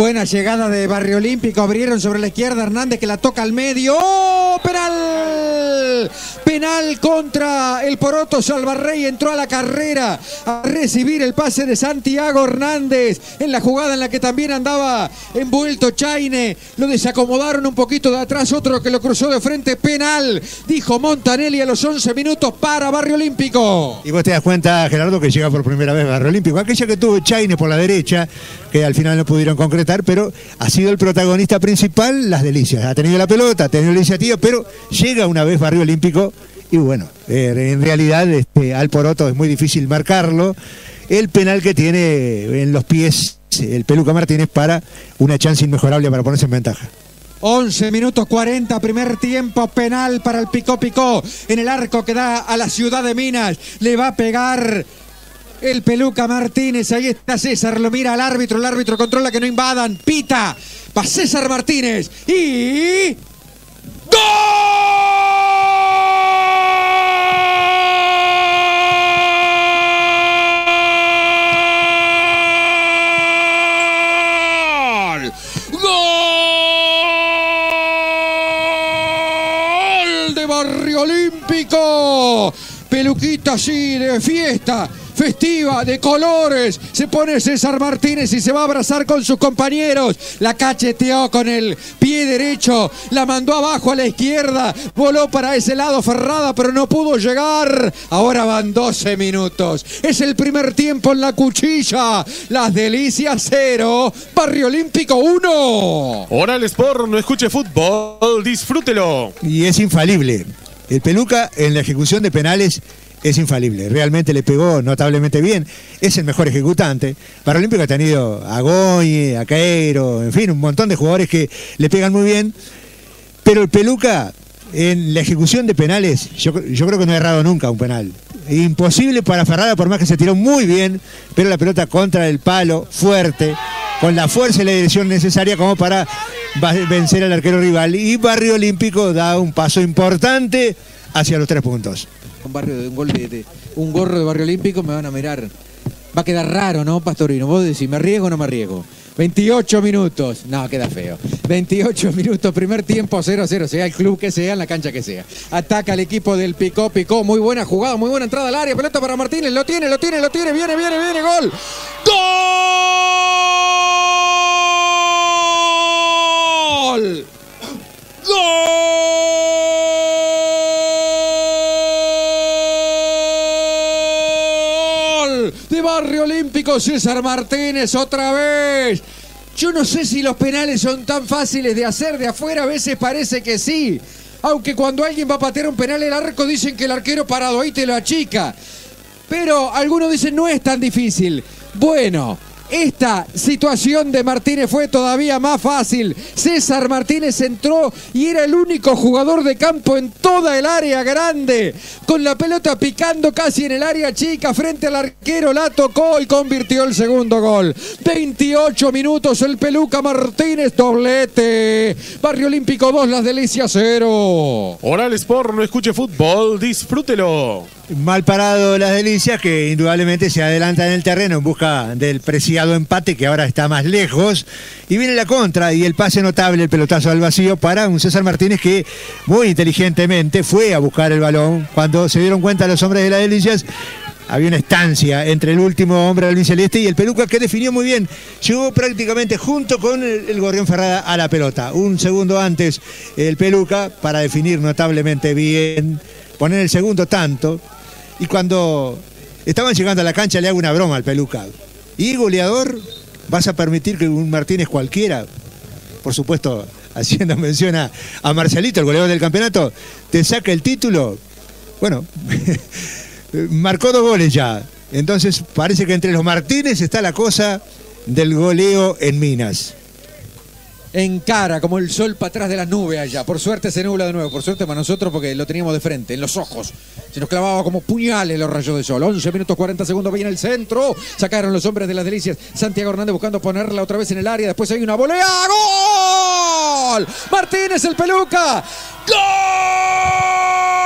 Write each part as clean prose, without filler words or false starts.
Buena llegada de Barrio Olímpico, abrieron sobre la izquierda, Hernández que la toca al medio. ¡Oh! ¡Penal! Penal contra el Poroto. Salvarrey entró a la carrera a recibir el pase de Santiago Hernández en la jugada en la que también andaba envuelto Chaine. Lo desacomodaron un poquito de atrás, otro que lo cruzó de frente. Penal, dijo Montanelli a los 11 minutos para Barrio Olímpico. Y vos te das cuenta, Gerardo, que llega por primera vez Barrio Olímpico. Aquella que tuvo Chaine por la derecha, que al final no pudieron concretar, pero ha sido el protagonista principal, Las Delicias. Ha tenido la pelota, ha tenido la iniciativa, pero llega una vez Barrio Olímpico y bueno, en realidad al Poroto es muy difícil marcarlo. El penal que tiene en los pies el Peluca Martínez para una chance inmejorable para ponerse en ventaja. 11 minutos 40, primer tiempo, penal para el Picó Picó en el arco que da a la ciudad de Minas. Le va a pegar el Peluca Martínez, ahí está César, lo mira al árbitro, el árbitro controla que no invadan, pita, va César Martínez y... ¡Gol! ¡Gol de Barrio Olímpico! Peluquita así de fiesta, festiva, de colores, se pone César Martínez y se va a abrazar con sus compañeros. La cacheteó con el pie derecho, la mandó abajo a la izquierda, voló para ese lado Ferrada, pero no pudo llegar. Ahora van 12 minutos. Es el primer tiempo en la cuchilla. Las Delicias 0, Barrio Olímpico 1. Oral Sport, no escuche fútbol, disfrútelo. Y es infalible. El Peluca en la ejecución de penales es infalible, realmente le pegó notablemente bien, es el mejor ejecutante. Barrio Olímpico ha tenido a Goñi, a Caero, en fin, un montón de jugadores que le pegan muy bien, pero el Peluca en la ejecución de penales, yo creo que no ha errado nunca un penal. Imposible para Ferrada, por más que se tiró muy bien, pero la pelota contra el palo, fuerte, con la fuerza y la dirección necesaria como para vencer al arquero rival. Y Barrio Olímpico da un paso importante hacia los 3 puntos. Un gorro de Barrio Olímpico me van a mirar. Va a quedar raro, ¿no, Pastorino? Vos decís, ¿me arriesgo o no me arriesgo? 28 minutos. No, queda feo. 28 minutos, primer tiempo 0-0, sea el club que sea, en la cancha que sea. Ataca el equipo del Picó Picó. Muy buena jugada, muy buena entrada al área. Pelota para Martínez. Lo tiene. Viene. ¡Gol! ¡Gol! ¡Gol! De Barrio Olímpico, César Martínez otra vez. Yo no sé si los penales son tan fáciles de hacer de afuera, a veces parece que sí. Aunque cuando alguien va a patear un penal el arco dicen que el arquero parado ahí te lo achica. Pero algunos dicen no es tan difícil. Bueno, esta situación de Martínez fue todavía más fácil. César Martínez entró y era el único jugador de campo en toda el área grande. Con la pelota picando casi en el área chica frente al arquero, la tocó y convirtió el segundo gol. 28 minutos, el Peluca Martínez, doblete. Barrio Olímpico 2, Las Delicias 0. Oral Sport, no escuche fútbol, disfrútelo. Mal parado Las Delicias, que indudablemente se adelanta en el terreno en busca del preciado empate, que ahora está más lejos, y viene la contra y el pase notable, el pelotazo al vacío para un César Martínez que muy inteligentemente fue a buscar el balón. Cuando se dieron cuenta los hombres de Las Delicias, había una estancia entre el último hombre del albiceleste y el Peluca, que definió muy bien. Llegó prácticamente junto con el Gorrión Ferrada a la pelota. Un segundo antes el Peluca para definir notablemente bien, poner el segundo tanto. Y cuando estaban llegando a la cancha le hago una broma al Peluca. ¿Y goleador? ¿Vas a permitir que un Martínez cualquiera, por supuesto haciendo mención a Marcelito, el goleador del campeonato, te saca el título? Bueno, marcó 2 goles ya. Entonces parece que entre los Martínez está la cosa del goleo en Minas. Encara como el sol para atrás de las nubes allá. Por suerte se nubla de nuevo. Por suerte para nosotros porque lo teníamos de frente, en los ojos. Se nos clavaba como puñales los rayos de sol. 11 minutos 40 segundos. Viene el centro. Sacaron los hombres de Las Delicias. Santiago Hernández buscando ponerla otra vez en el área. Después hay una volea. ¡Gol! Martínez, el Peluca. ¡Gol!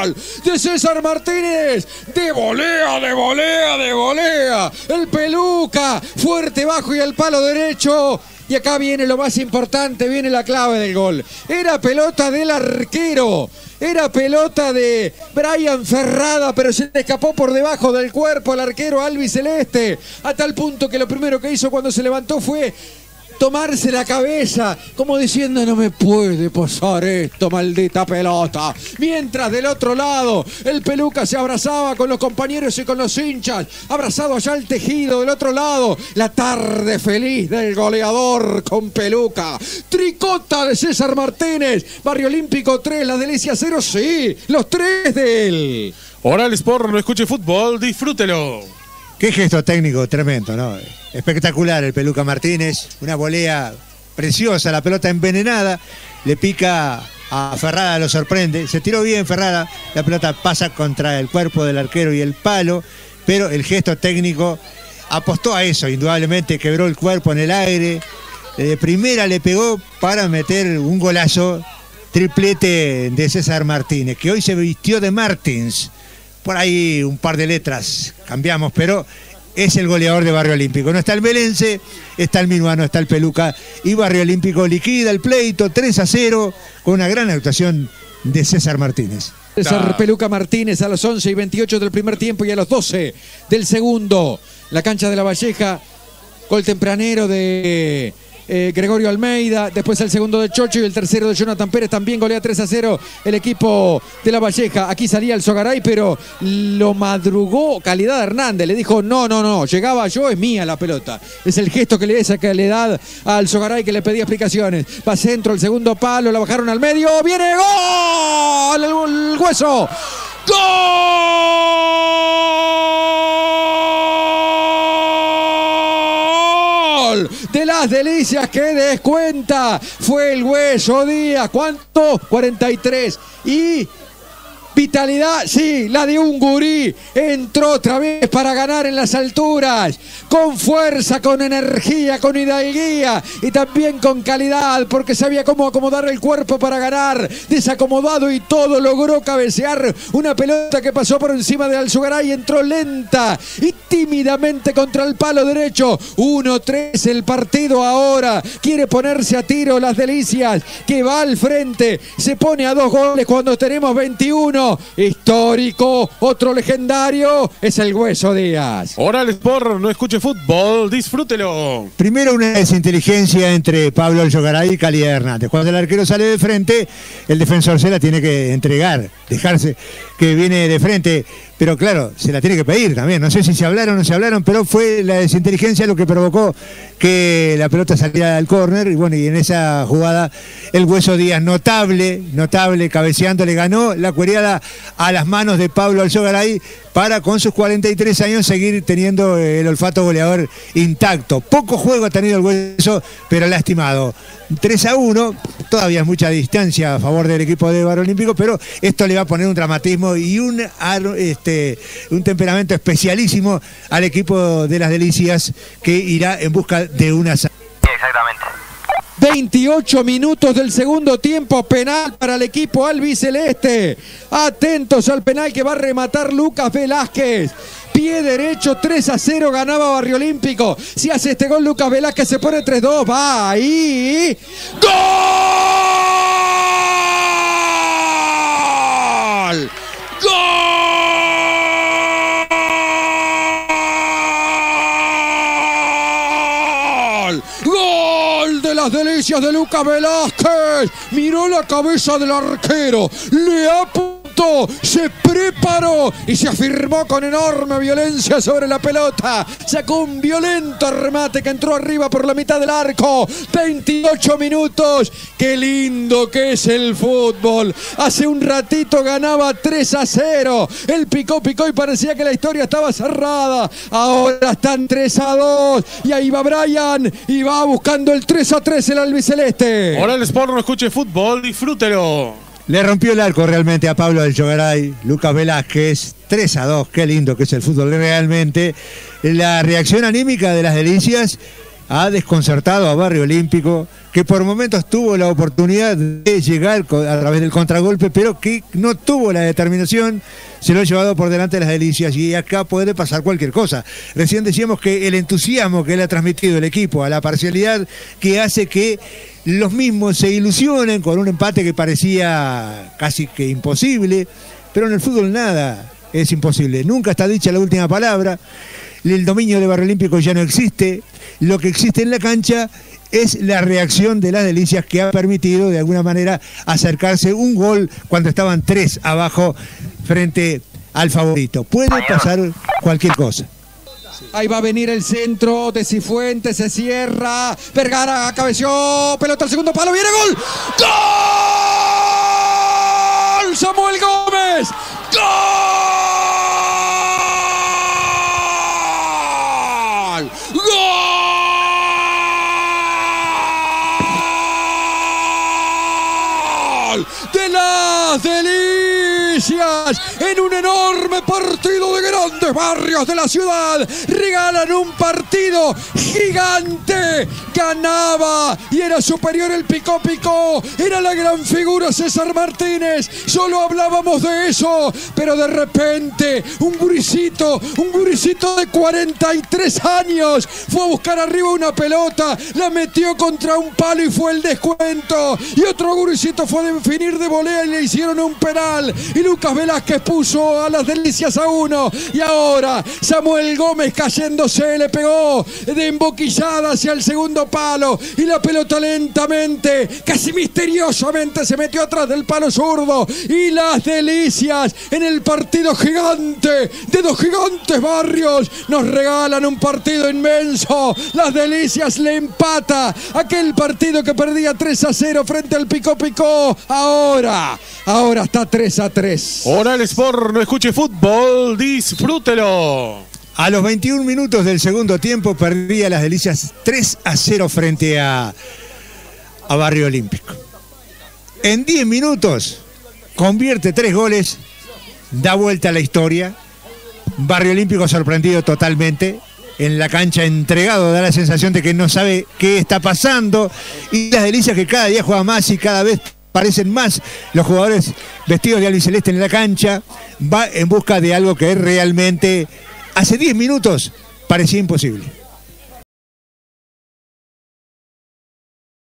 gol de César Martínez, de volea, de volea, de volea. El Peluca, fuerte bajo y al palo derecho. Y acá viene lo más importante, viene la clave del gol. Era pelota del arquero. Era pelota de Brian Ferrada, pero se le escapó por debajo del cuerpo al arquero albiceleste. A tal punto que lo primero que hizo cuando se levantó fue tomarse la cabeza, como diciendo: no me puede pasar esto, maldita pelota. Mientras del otro lado, el Peluca se abrazaba con los compañeros y con los hinchas, abrazado allá al tejido del otro lado. La tarde feliz del goleador con Peluca. Tricota de César Martínez, Barrio Olímpico 3, Las Delicias 0, sí, los 3 de él. Oral Sport, no escuche fútbol, disfrútelo. Qué gesto técnico tremendo, ¿no? Espectacular el Peluca Martínez, una volea preciosa, la pelota envenenada, le pica a Ferrada, lo sorprende, se tiró bien Ferrada, la pelota pasa contra el cuerpo del arquero y el palo, pero el gesto técnico apostó a eso, indudablemente quebró el cuerpo en el aire, de primera le pegó para meter un golazo, triplete de César Martínez, que hoy se vistió de Martins. Por ahí un par de letras cambiamos, pero es el goleador de Barrio Olímpico. No está el Belense, está el Minuano, está el Peluca. Y Barrio Olímpico liquida el pleito 3-0 con una gran actuación de César Martínez. César Peluca Martínez a los 11:28 del primer tiempo y a los 12 del segundo. La cancha de La Valleja, gol tempranero de Gregorio Almeida, después el segundo de Chocho y el tercero de Jonathan Pérez. También golea 3-0 el equipo de La Valleja. Aquí salía el Sogaray, pero lo madrugó Calidad Hernández. Le dijo: no, llegaba yo, es mía la pelota. Es el gesto que le da esa calidad al Sogaray, que le pedía explicaciones. Va centro, el segundo palo, la bajaron al medio. ¡Viene gol! El Hueso. ¡Gol! De Las Delicias, que descuenta. Fue el Hueso Díaz. ¿Cuánto? 43. Y vitalidad, sí, la de un gurí. Entró otra vez para ganar en las alturas. Con fuerza, con energía, con hidalguía y también con calidad, porque sabía cómo acomodar el cuerpo para ganar. Desacomodado y todo, logró cabecear una pelota que pasó por encima de Alzugaray. Entró lenta y tímidamente contra el palo derecho. 1-3 el partido ahora. Quiere ponerse a tiro Las Delicias, que va al frente. Se pone a 2 goles cuando tenemos 21. Histórico, otro legendario, es el Hueso Díaz. Oral Sport, no escuche fútbol, disfrútelo. Primero una desinteligencia entre Pablo Alzogaray y Calidad Hernández. Cuando el arquero sale de frente, el defensor se la tiene que entregar, dejarse que viene de frente. Pero claro, se la tiene que pedir también. No sé si se hablaron o no se hablaron, pero fue la desinteligencia lo que provocó que la pelota saliera al córner. Y bueno, y en esa jugada el Hueso Díaz, notable, cabeceando, le ganó la cuereada a las manos de Pablo Alzogaray para, con sus 43 años, seguir teniendo el olfato goleador intacto. Poco juego ha tenido el Hueso, pero lastimado. 3-1, todavía es mucha distancia a favor del equipo de Barrio Olímpico, pero esto le va a poner un dramatismo y un temperamento especialísimo al equipo de Las Delicias, que irá en busca de una... Exactamente. 28 minutos del segundo tiempo, penal para el equipo albiceleste. Atentos al penal que va a rematar Lucas Velázquez. Pie derecho, 3-0 ganaba Barrio Olímpico. Si hace este gol Lucas Velázquez se pone 3-2, va ahí. ¡Gol! ¡Gol! ¡Gol de Las Delicias de Lucas Velázquez! Miró la cabeza del arquero, le apuntó, se preparó y se afirmó con enorme violencia sobre la pelota. Sacó un violento remate que entró arriba por la mitad del arco. 28 minutos. Qué lindo que es el fútbol. Hace un ratito ganaba 3-0. Él picó y parecía que la historia estaba cerrada. Ahora están 3-2. Y ahí va Brian y va buscando el 3-3 el albiceleste. Oral Sport, no escuche fútbol, disfrútelo. Le rompió el arco realmente a Pablo Alzogaray, Lucas Velázquez, 3-2, qué lindo que es el fútbol realmente. La reacción anímica de Las Delicias ha desconcertado a Barrio Olímpico, que por momentos tuvo la oportunidad de llegar a través del contragolpe, pero que no tuvo la determinación, se lo ha llevado por delante de las Delicias, y acá puede pasar cualquier cosa. Recién decíamos que el entusiasmo que le ha transmitido el equipo a la parcialidad, que hace que los mismos se ilusionen con un empate que parecía casi que imposible, pero en el fútbol nada es imposible, nunca está dicha la última palabra. El dominio de Barrio Olímpico ya no existe, lo que existe en la cancha es la reacción de las Delicias, que ha permitido de alguna manera acercarse un gol cuando estaban 3 abajo frente al favorito. Puede pasar cualquier cosa. Ahí va a venir el centro de Cifuentes, se cierra, Vergara cabeció, pelota al segundo palo, viene gol. ¡Gol! Samuel Gómez. ¡Gol! ¡Gol! De las Delicias, en un enorme partido de grandes barrios de la ciudad, regalan un partido gigante. Ganaba y era superior el Picó Picó, era la gran figura César Martínez, solo hablábamos de eso, pero de repente un gurisito de 43 años fue a buscar arriba una pelota, la metió contra un palo y fue el descuento, y otro gurisito fue a definir de volea y le hicieron un penal, y Lucas Velázquez puso a las Delicias a 1, y ahora Samuel Gómez cayéndose le pegó de emboquillada hacia el segundo palo, y la pelota lentamente, casi misteriosamente se metió atrás del palo zurdo, y las Delicias en el partido gigante de dos gigantes barrios nos regalan un partido inmenso. Las Delicias le empata aquel partido que perdía 3-0 frente al Picó Picó. Ahora está 3-3. Oral Sport, no escuche fútbol, disfrútelo. A los 21 minutos del segundo tiempo perdía las Delicias 3-0 frente a Barrio Olímpico. En 10 minutos convierte 3 goles, da vuelta a la historia. Barrio Olímpico sorprendido totalmente, en la cancha entregado, da la sensación de que no sabe qué está pasando, y las Delicias que cada día juega más y cada vez parecen más los jugadores vestidos de albiceleste en la cancha, va en busca de algo que realmente hace 10 minutos parecía imposible.